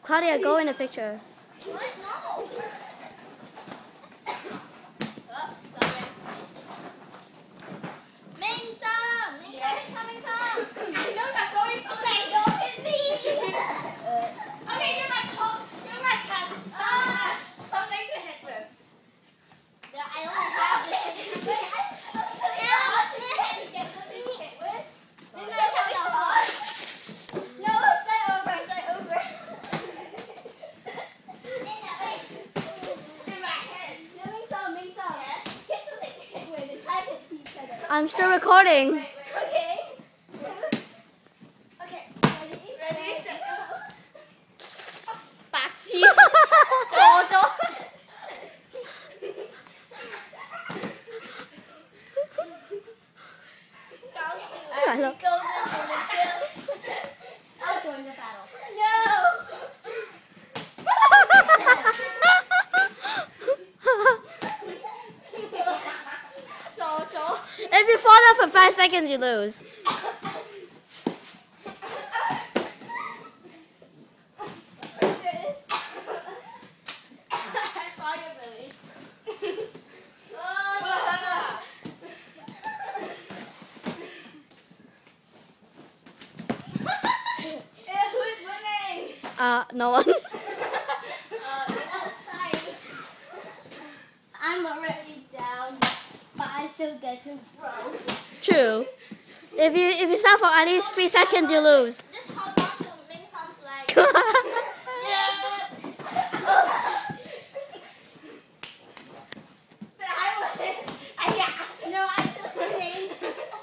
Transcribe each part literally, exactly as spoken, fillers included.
Claudia, go in the picture. What? No. Oops, sorry. Ming Song! Ming Song, Ming Song, Ming Song! I know you're going for me! Don't hit me! uh, okay, you must hold, you must have uh, something to hit with. Yeah, I only have this. Wait, I, okay, yeah, get something to hit with. Then I tell you first. No, stay over, stay over. In the face. In my head. Ming Song, Ming Song. Yes. Get something to hit with and type it to each other. I'm still recording. Wait, wait, okay. Okay. Ready? Ready? Set, go. 白痴，傻咗。搞笑。 係咯。 Goes in for the kill. I'll join the battle. No.傻咗。 If you fall down for five seconds, you lose. Uh, no one. uh, sorry. I'm already down, but I still get to throw. True. If you if you stop for at least three seconds, you lose. Just hold on to Ming Song's leg. No, I'm still sitting.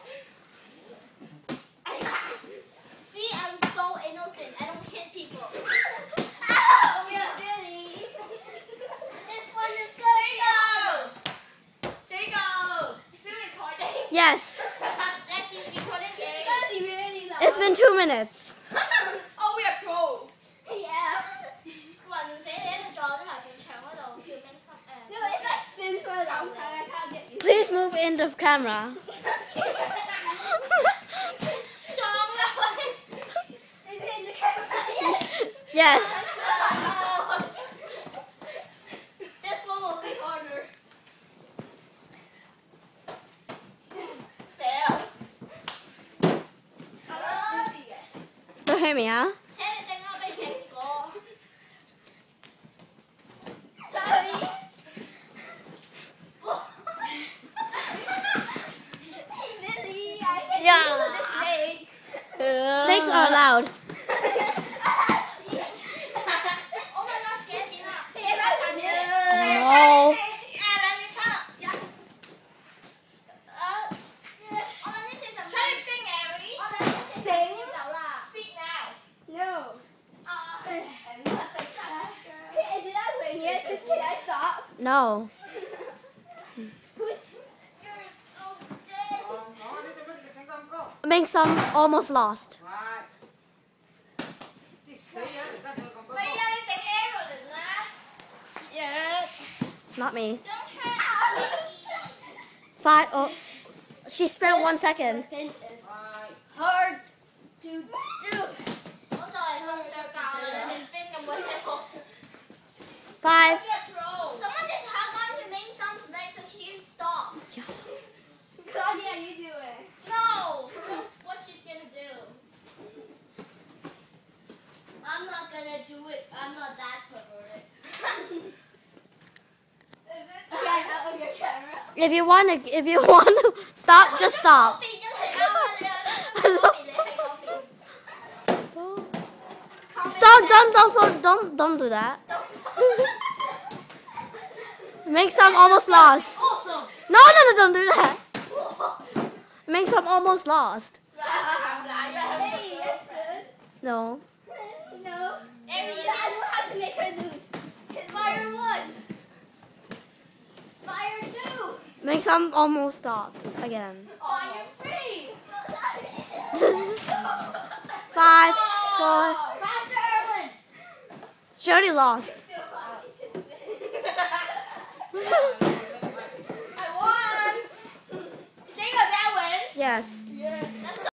See, I'm so innocent. I don't hit people. Ow! Really? This one is good. Jago! Jago! You still recording? Yes. Yes, he's recording very really, really loud. It's been two minutes. Oh, we are pro. Yeah. 雲寫你喺度撞咗埋埲牆嗰度，叫冰室誒。No, if I spin for a long time, I can't get you. Please move in the camera. 撞啦喂 Is it in the camera? Yes. Yes. This one will be harder. Fail. Don't hit me, huh? 請你整我俾蘋果。Sorry. Lily, I can Yeah. do the snake. Snakes are allowed. Oh my gosh, 幾多點啊？你一百三點。 No. 誒兩點三十一。誒，我兩點四十五。出去升 Arilyne。我兩點四十五要走啦。Speak now. No. Hey, did I win yet? Can I stop? No. Who's? You're so dead. Ming Song almost lost. 咪啊！你整 Arilyne 啦。Yes. Not me. Don't hurt me. Five. Oh, she spent one second. Pin is hard to do. 我就嚟瞓着覺啦，你哋 spin 咁鬼死好。 Five. Someone just hug onto Ming Song's leg so she can stop. Yeah. Claudia, you do it. No, that's what she's gonna do. I'm not gonna do it. I'm not that perverted. Get out of your camera. If you want to, if you want to stop, just stop. Don't, don't, don't, don't, don't do that. Ming Song almost lost. Awesome. No, no, no, don't do that. Ming Song almost lost. Hey, that's good. No. No. Arilyne, I know how to make her lose. Hit fire one. Fire two. Ming Song almost stopped again. Fire three. Five, four. Faster, Arilyne. She already lost. I won. Jago, that win. Yes.